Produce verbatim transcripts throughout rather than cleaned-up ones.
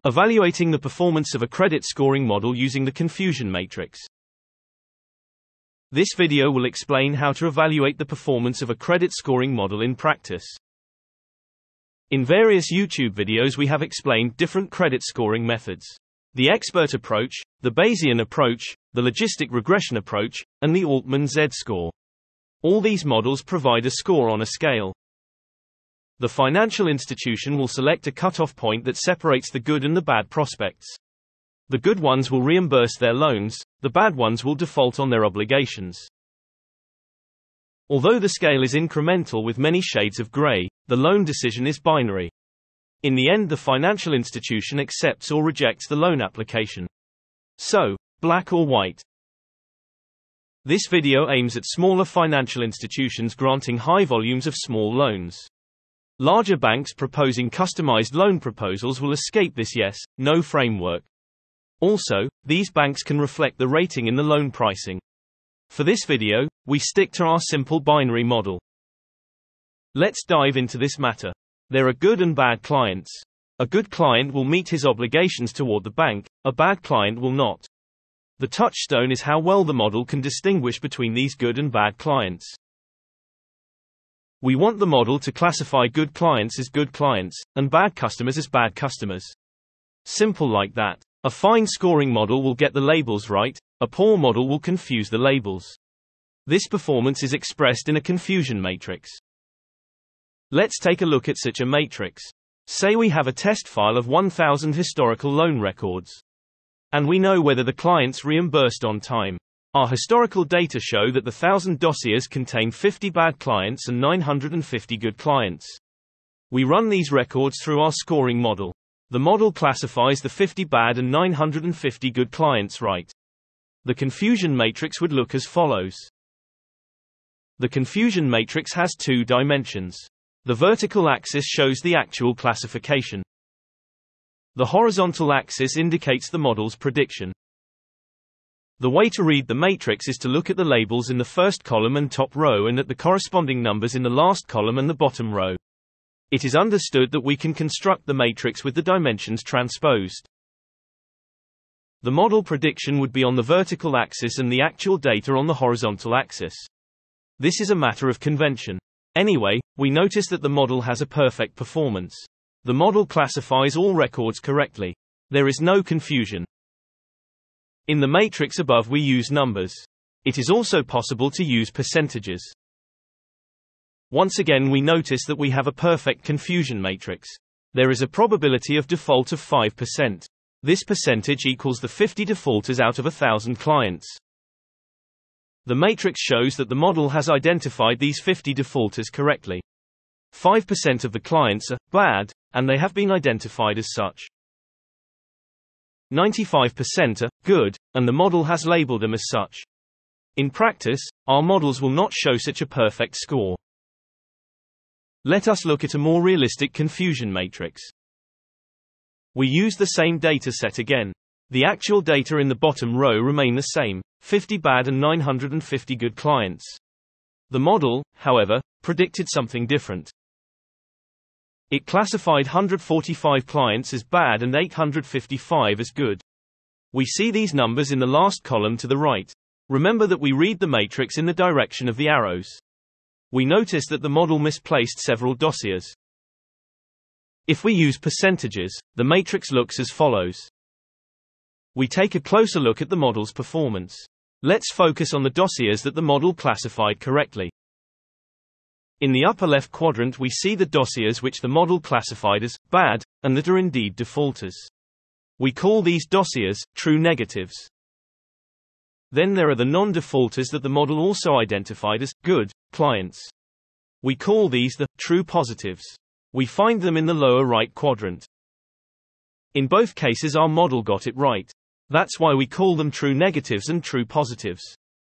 Evaluating the performance of a credit scoring model using the confusion matrix. This video will explain how to evaluate the performance of a credit scoring model in practice. In various YouTube videos we have explained different credit scoring methods. The expert approach, the Bayesian approach, the logistic regression approach, and the Altman Z-score. All these models provide a score on a scale. The financial institution will select a cutoff point that separates the good and the bad prospects. The good ones will reimburse their loans, the bad ones will default on their obligations. Although the scale is incremental with many shades of gray, the loan decision is binary. In the end, the financial institution accepts or rejects the loan application. So, black or white. This video aims at smaller financial institutions granting high volumes of small loans. Larger banks proposing customized loan proposals will escape this yes/no framework. Also, these banks can reflect the rating in the loan pricing. For this video, we stick to our simple binary model. Let's dive into this matter. There are good and bad clients. A good client will meet his obligations toward the bank, a bad client will not. The touchstone is how well the model can distinguish between these good and bad clients. We want the model to classify good clients as good clients, and bad customers as bad customers. Simple like that. A fine scoring model will get the labels right, a poor model will confuse the labels. This performance is expressed in a confusion matrix. Let's take a look at such a matrix. Say we have a test file of one thousand historical loan records. And we know whether the clients reimbursed on time. Our historical data show that the one thousand dossiers contain fifty bad clients and nine hundred fifty good clients. We run these records through our scoring model. The model classifies the fifty bad and nine hundred fifty good clients right. The confusion matrix would look as follows. The confusion matrix has two dimensions. The vertical axis shows the actual classification. The horizontal axis indicates the model's prediction. The way to read the matrix is to look at the labels in the first column and top row and at the corresponding numbers in the last column and the bottom row. It is understood that we can construct the matrix with the dimensions transposed. The model prediction would be on the vertical axis and the actual data on the horizontal axis. This is a matter of convention. Anyway, we notice that the model has a perfect performance. The model classifies all records correctly. There is no confusion. In the matrix above we use numbers. It is also possible to use percentages. Once again we notice that we have a perfect confusion matrix. There is a probability of default of five percent. This percentage equals the fifty defaulters out of a thousand clients. The matrix shows that the model has identified these fifty defaulters correctly. five percent of the clients are bad, and they have been identified as such. ninety-five percent are good, and the model has labeled them as such. In practice, our models will not show such a perfect score. Let us look at a more realistic confusion matrix. We use the same data set again. The actual data in the bottom row remain the same, fifty bad and nine hundred fifty good clients. The model, however, predicted something different. It classified one hundred forty-five clients as bad and eight hundred fifty-five as good. We see these numbers in the last column to the right. Remember that we read the matrix in the direction of the arrows. We notice that the model misplaced several dossiers. If we use percentages, the matrix looks as follows. We take a closer look at the model's performance. Let's focus on the dossiers that the model classified correctly. In the upper left quadrant we see the dossiers which the model classified as bad, and that are indeed defaulters. We call these dossiers true negatives. Then there are the non-defaulters that the model also identified as good clients. We call these the true positives. We find them in the lower right quadrant. In both cases our model got it right. That's why we call them true negatives and true positives.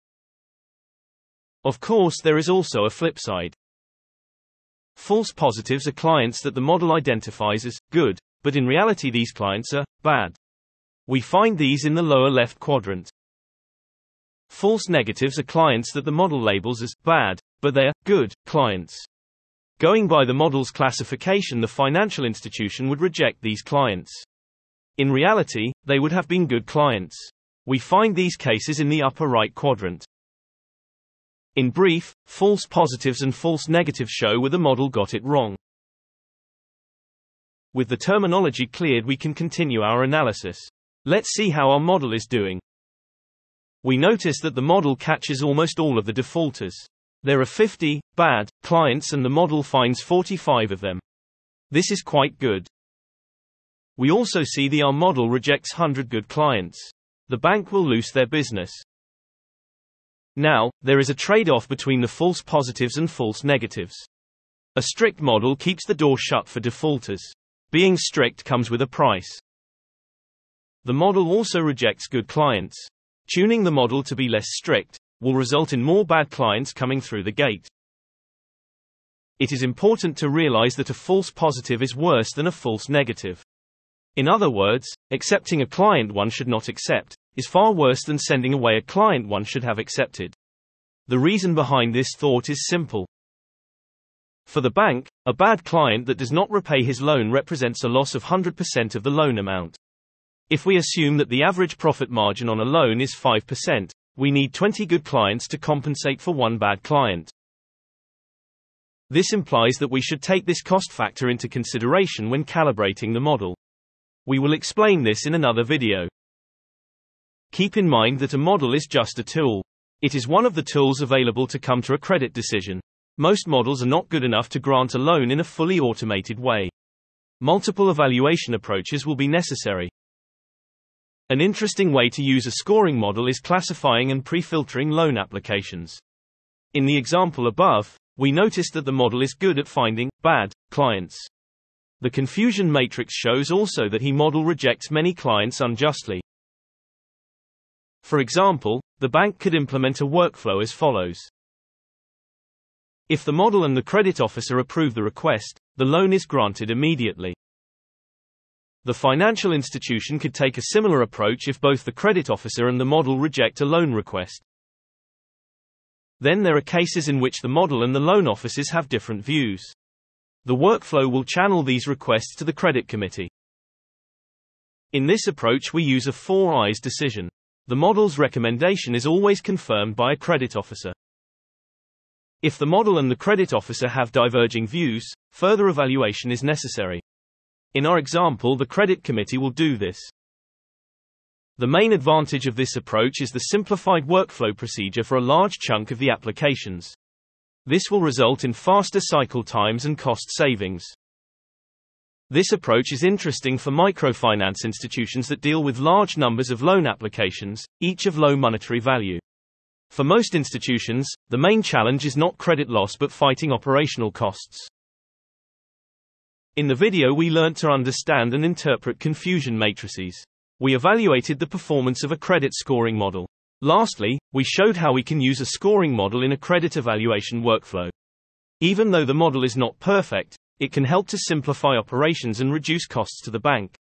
Of course, there is also a flip side. False positives are clients that the model identifies as good, but in reality these clients are bad. We find these in the lower left quadrant. False negatives are clients that the model labels as bad, but they are good clients. Going by the model's classification, the financial institution would reject these clients. In reality, they would have been good clients. We find these cases in the upper right quadrant. In brief, false positives and false negatives show where the model got it wrong. With the terminology cleared, we can continue our analysis. Let's see how our model is doing. We notice that the model catches almost all of the defaulters. There are fifty bad clients and the model finds forty-five of them. This is quite good. We also see that our model rejects one hundred good clients. The bank will lose their business. Now, there is a trade-off between the false positives and false negatives. A strict model keeps the door shut for defaulters. Being strict comes with a price. The model also rejects good clients. Tuning the model to be less strict will result in more bad clients coming through the gate. It is important to realize that a false positive is worse than a false negative. In other words, accepting a client one should not accept is far worse than sending away a client one should have accepted. The reason behind this thought is simple. For the bank, a bad client that does not repay his loan represents a loss of one hundred percent of the loan amount. If we assume that the average profit margin on a loan is five percent, we need twenty good clients to compensate for one bad client. This implies that we should take this cost factor into consideration when calibrating the model. We will explain this in another video. Keep in mind that a model is just a tool. It is one of the tools available to come to a credit decision. Most models are not good enough to grant a loan in a fully automated way. Multiple evaluation approaches will be necessary. An interesting way to use a scoring model is classifying and pre-filtering loan applications. In the example above, we noticed that the model is good at finding bad clients. The confusion matrix shows also that he model rejects many clients unjustly. For example, the bank could implement a workflow as follows. If the model and the credit officer approve the request, the loan is granted immediately. The financial institution could take a similar approach if both the credit officer and the model reject a loan request. Then there are cases in which the model and the loan officers have different views. The workflow will channel these requests to the credit committee. In this approach we use a four eyes decision. The model's recommendation is always confirmed by a credit officer. If the model and the credit officer have diverging views, further evaluation is necessary. In our example, the credit committee will do this. The main advantage of this approach is the simplified workflow procedure for a large chunk of the applications. This will result in faster cycle times and cost savings. This approach is interesting for microfinance institutions that deal with large numbers of loan applications, each of low monetary value. For most institutions, the main challenge is not credit loss but fighting operational costs. In the video we learnt to understand and interpret confusion matrices. We evaluated the performance of a credit scoring model. Lastly, we showed how we can use a scoring model in a credit evaluation workflow. Even though the model is not perfect, it can help to simplify operations and reduce costs to the bank.